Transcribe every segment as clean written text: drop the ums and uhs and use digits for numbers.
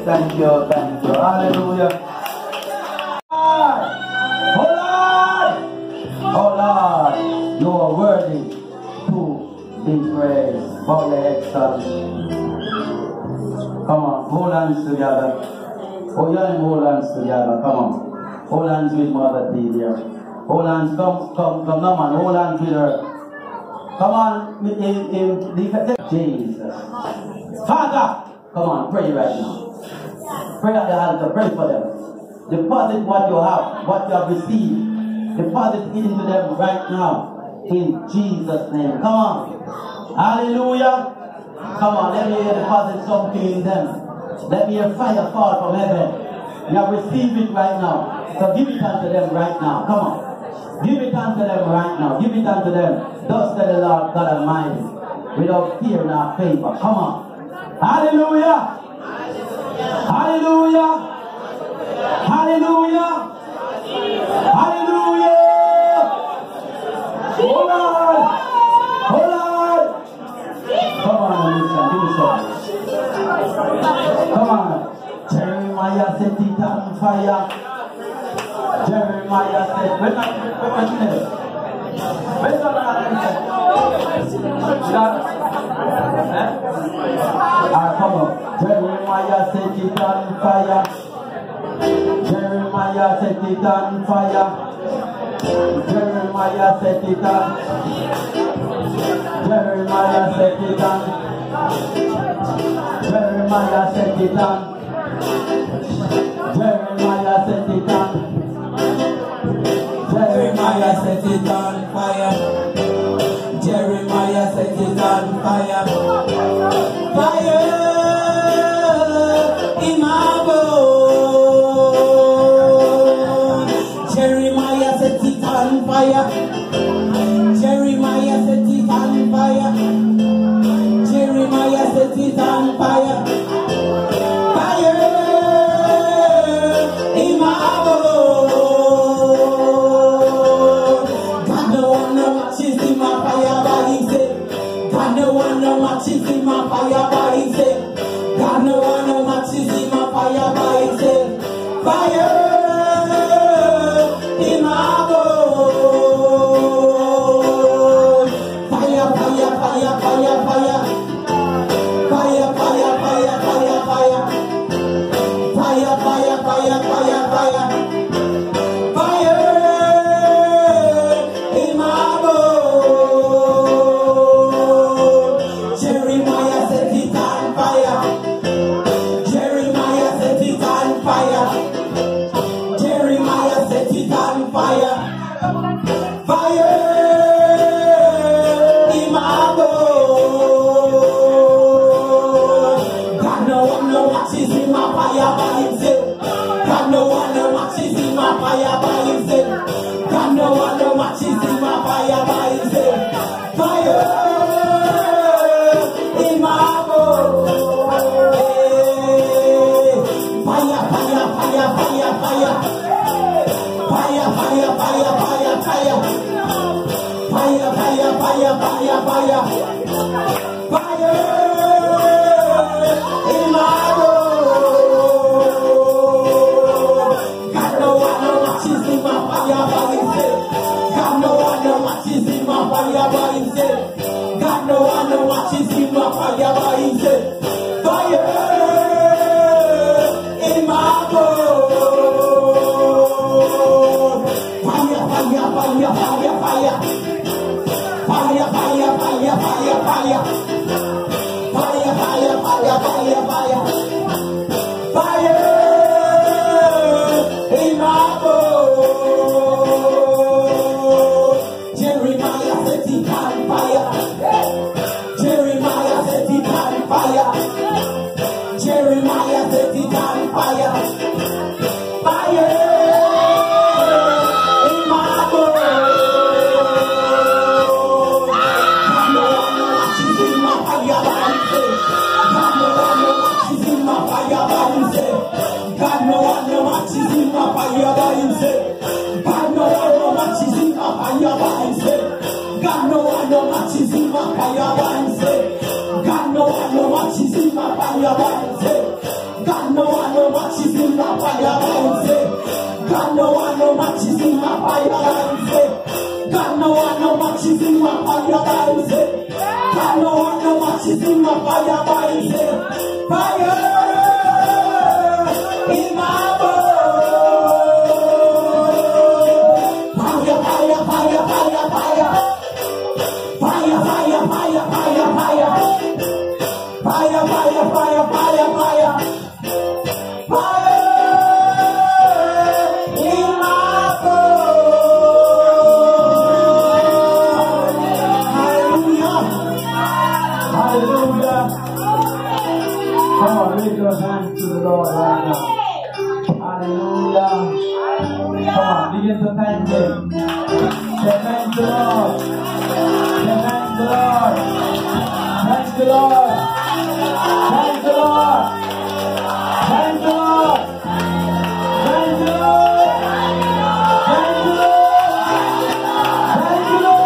thank you. Hallelujah. Oh Lord, you are worthy to be praised. Bow your head, son. Come on, hold hands together. Oh, you hold hands together. Come on. Hold hands with Mother T there. Hold hands, come, no man. Hold hands with her. Come on, Jesus. Father, come on, pray right now. Pray at the altar, pray for them. Deposit what you have, what you have received. Deposit it into them right now. In Jesus' name. Come on. Hallelujah. Come on, let me deposit something in them. Let me hear fire fall from heaven. You have received it right now. So give it unto them right now. Come on. Give it unto them right now. Give it unto them. Thus said the Lord God Almighty. Without fear nor favor. Come on. Hallelujah. Hallelujah. Hallelujah. Hallelujah. Hold on. Hold on. Come on, listen. Give me some. Come on. Jeremiah set it on fire. Jeremiah said, where's the come on. Jeremiah set it on fire. Jeremiah set it on fire. Jeremiah set it on. Jeremiah set it on. Jeremiah set it on. Jeremiah set it on. Jeremiah set it on fire. Jeremiah set it on fire. Fire in my bones. Jeremiah set it on fire. Jeremiah set it on fire. Jeremiah set it on fire. Fire in my bones. God no one no matches in my fire by himself. God no one no matches in my fire by himself. God no one no matches in my fire by himself. Fire in my bones. Fire, fire, fire, fire, fire. Fire, fire, fire, fire, fire. Fire, fire, fire, fire, fire. Fire in my bones. Jeremiah set it on fire. Jeremiah set it on fire. Jeremiah set it on fire. Fire in my bones. God no one no matches in my fire by himself. God no one no matches in my fire by himself. God no one no matches in my fire by himself. Fire in my bones. Fire, fire, fire, fire, fire. Fire, fire, fire, fire, fire. Fire, fire, fire, fire, fire. Fire in my bones. God no one no matches in my fire by himself. God no one no matches in my fire by himself. God no one no matches in my fire by himself. Fire in my bones. Fire, fire, fire, fire, fire. Fire, fire, fire, fire, fire. Fire, fire, fire, fire, fire. Fire in my bones. Jeremiah set it on fire. Jeremiah set it on fire. Jeremiah set it on fire. Fire in my bones. God no one no matches in my fire by himself. God no one no matches in my fire by himself. God no one no matches in my fire by himself. God no one no matches in my fire by himself. God no one no matches in my fire by himself. God no one no matches in my fire by himself. God no want no matches in my fire. God no want no matches in my fire. God no want no matches in my fire. God no want no matches in my fire. Fire in my bones. Fire, fire, fire, fire, fire. Fire, fire, fire, fire, fire. Fire, fire, fire, fire, fire. Fire in my bones. Hallelujah. Hallelujah. Come on, raise your hands to the Lord right now. Hallelujah. Come on, begin to thank Him. Say thank the Lord. Say thank the Lord. Thank the Lord. Thank the Lord. Thank the Lord. Thank the Lord. Thank the Lord. Thank the Lord.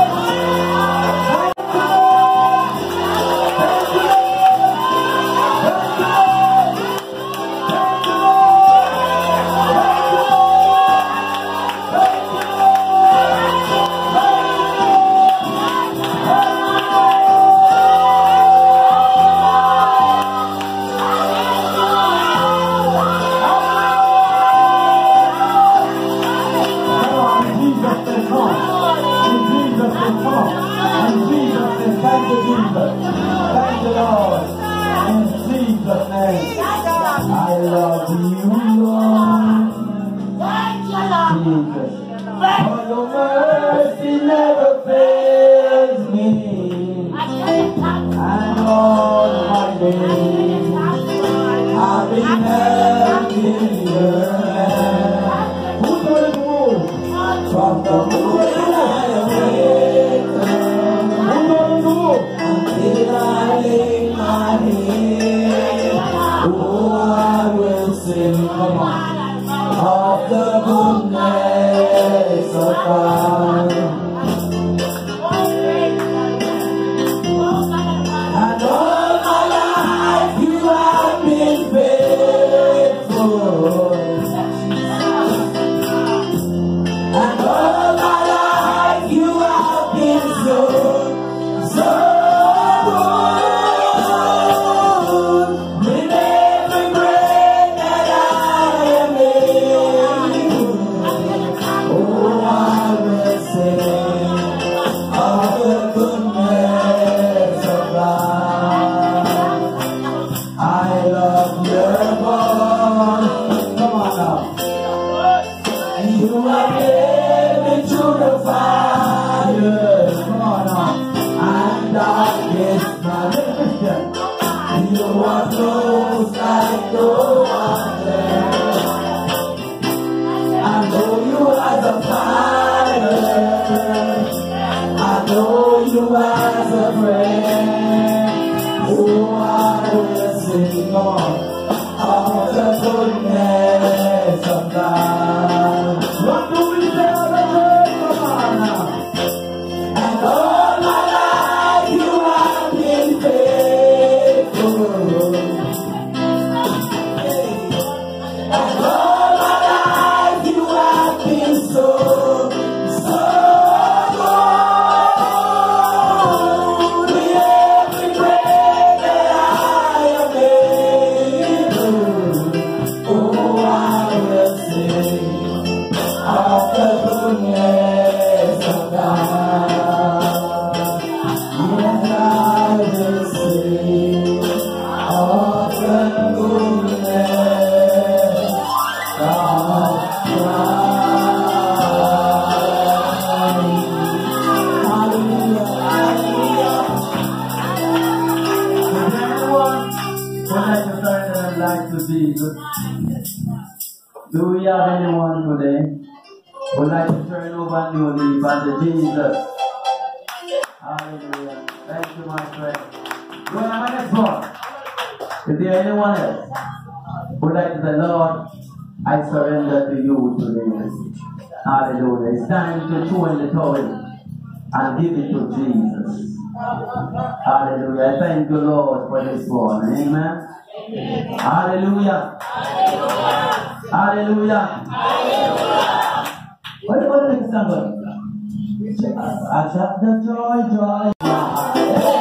Do we have anyone today who would like to turn over a new leaf unto Jesus? Hallelujah. Thank you, my friend. Do I have a next one? Is there anyone else who would like to say, Lord, I surrender to you today? Hallelujah. It's time to throw in the towel and give it to Jesus. Hallelujah. Thank you, Lord, for this one. Amen. Hallelujah. Hallelujah. What do you think, somebody? I got the joy.